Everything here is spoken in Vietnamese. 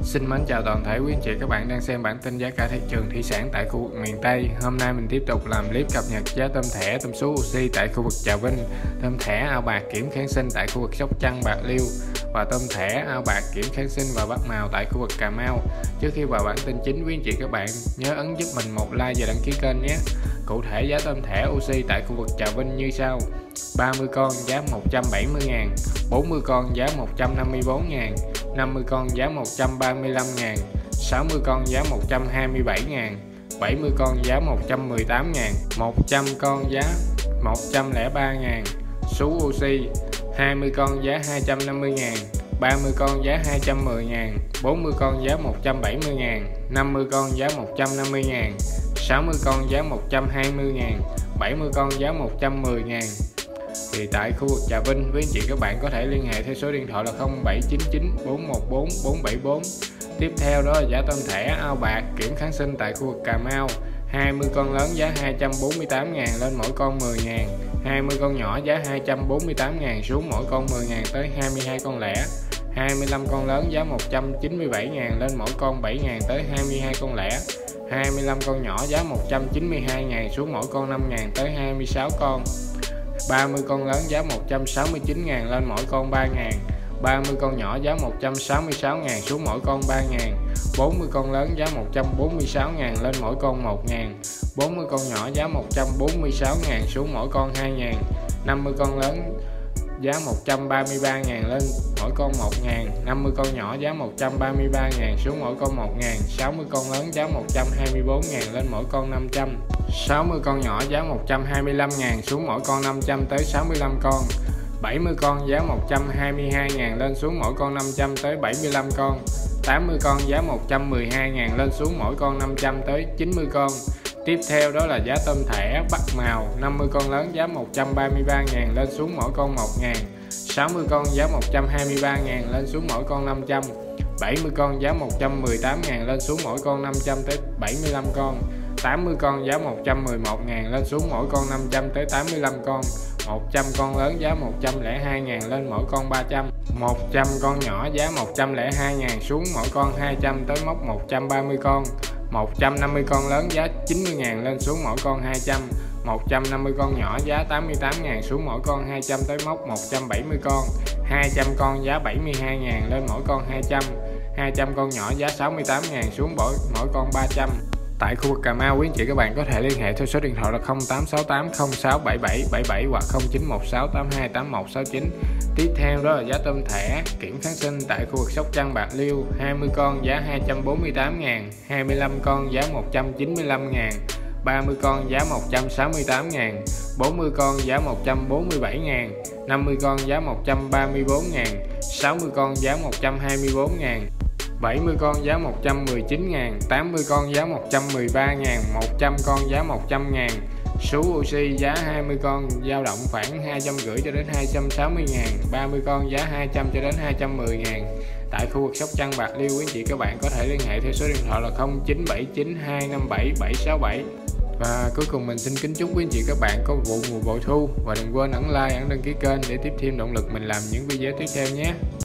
Xin mến chào toàn thể quý anh chị các bạn đang xem bản tin giá cả thị trường thủy sản tại khu vực miền Tây. Hôm nay mình tiếp tục làm clip cập nhật giá tôm thẻ, tôm sú oxy tại khu vực Trà Vinh, tôm thẻ ao bạc kiểm kháng sinh tại khu vực Sóc Trăng, Bạc Liêu và tôm thẻ ao bạc kiểm kháng sinh và bát màu tại khu vực Cà Mau. Trước khi vào bản tin chính, quý anh chị các bạn nhớ ấn giúp mình một like và đăng ký kênh nhé. Cụ thể giá tôm thẻ oxy tại khu vực Trà Vinh như sau: 30 con giá 170.000, 40 con giá 154.000, 50 con giá 135.000, 60 con giá 127.000, 70 con giá 118.000, 100 con giá 103.000. Sú oxy 20 con giá 250.000, 30 con giá 210.000, 40 con giá 170.000, 50 con giá 150.000, 60 con giá 120.000, 70 con giá 110.000. Thì tại khu vực Trà Vinh, với anh chị các bạn có thể liên hệ theo số điện thoại là 0799 414 474. Tiếp theo đó là giá tôm thẻ ao bạc kiểm kháng sinh tại khu vực Cà Mau. 20 con lớn giá 248.000 lên mỗi con 10.000, 20 con nhỏ giá 248.000 xuống mỗi con 10.000 tới 22 con lẻ, 25 con lớn giá 197.000 lên mỗi con 7.000 tới 22 con lẻ, 25 con nhỏ giá 192.000 xuống mỗi con 5.000 tới 26 con, 30 con lớn giá 169.000 lên mỗi con 3.000, 30 con nhỏ giá 166.000 xuống mỗi con 3.000, 40 con lớn giá 146.000 lên mỗi con 1.000, 40 con nhỏ giá 146.000 xuống mỗi con 2.000, 50 con lớn giá 133.000 lên mỗi con 1.000, 50 con nhỏ giá 133.000 xuống mỗi con 1.000, 60 con lớn giá 124.000 lên mỗi con 500, 60 con nhỏ giá 125.000 xuống mỗi con 500 tới 65 con, 70 con giá 122.000 lên xuống mỗi con 500 tới 75 con, 80 con giá 112.000 lên xuống mỗi con 500 tới 90 con. Tiếp theo đó là giá tôm thẻ bát màu. 50 con lớn giá 133.000 lên xuống mỗi con 1.000, 60 con giá 123.000 lên xuống mỗi con 500, 70 con giá 118.000 lên xuống mỗi con 500 tới 75 con, 80 con giá 111.000 lên xuống mỗi con 500 tới 85 con, 100 con lớn giá 102.000 lên mỗi con 300, 100 con nhỏ giá 102.000 xuống mỗi con 200 tới mốc 130 con, 150 con lớn giá 90.000 lên xuống mỗi con 200, 150 con nhỏ giá 88.000 xuống mỗi con 200 tới mốc 170 con, 200 con giá 72.000 lên mỗi con 200, 200 con nhỏ giá 68.000 xuống mỗi con 300. Tại khu vực Cà Mau, quý anh chị các bạn có thể liên hệ theo số điện thoại là 0868 0677 77 hoặc 0916 82 8169. Tiếp theo đó là giá tôm thẻ kiểm kháng sinh tại khu vực Sóc Trăng, Bạc Liêu. 20 con giá 248.000, 25 con giá 195.000, 30 con giá 168.000, 40 con giá 147.000, 50 con giá 134.000, 60 con giá 124.000, 70 con giá 119.000, 80 con giá 113.000, 100 con giá 100.000. Sú oxy giá 20 con dao động khoảng 250 cho đến 260.000, 30 con giá 200 cho đến 210.000. Tại khu vực Sóc Trăng, Bạc Liêu, quý anh chị các bạn có thể liên hệ theo số điện thoại là 0979 257 767. Và cuối cùng mình xin kính chúc quý anh chị các bạn có vụ mùa bội thu và đừng quên ấn like, ấn đăng ký kênh để tiếp thêm động lực mình làm những video tiếp theo nhé.